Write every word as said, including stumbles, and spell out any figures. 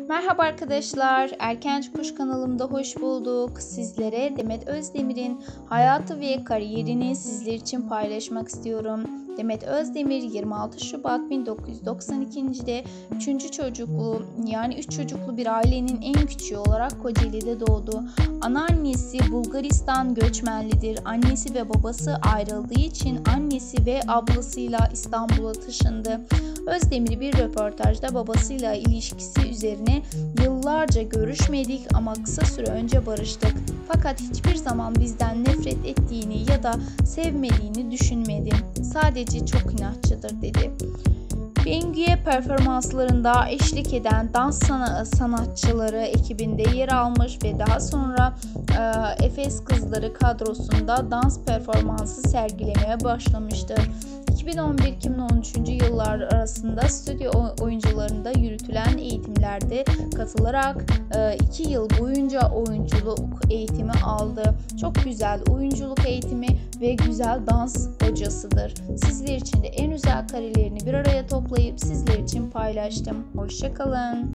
Merhaba arkadaşlar, Erkenci Kuş kanalımda hoş bulduk. Sizlere Demet Özdemir'in hayatı ve kariyerini sizler için paylaşmak istiyorum. Demet Özdemir yirmi altı Şubat bin dokuz yüz doksan iki'de üçüncü çocuklu yani üç çocuklu bir ailenin en küçüğü olarak Kocaeli'de doğdu. Anneannesi Bulgaristan göçmenlidir. Annesi ve babası ayrıldığı için annesi ve ablasıyla İstanbul'a taşındı. Özdemir bir röportajda babasıyla ilişkisi üzerine "Yıllarca görüşmedik ama kısa süre önce barıştık. Fakat hiçbir zaman bizden nefret ettiğini ya da sevmediğini düşünmedim. Sadece çok inatçıdır" dedi. Bengü'ye performanslarında eşlik eden dans sanatçıları ekibinde yer almış ve daha sonra e, Efes Kızları kadrosunda dans performansı sergilemeye başlamıştır. iki bin on bir iki bin on üç yıllar arasında stüdyo oyuncularında yürütülen eğitimlerde katılarak iki yıl boyunca oyunculuk eğitimi aldı. Çok güzel oyunculuk eğitimi ve güzel dans hocasıdır. Sizler için de en güzel karelerini bir araya toplayıp sizler için paylaştım. Hoşça kalın.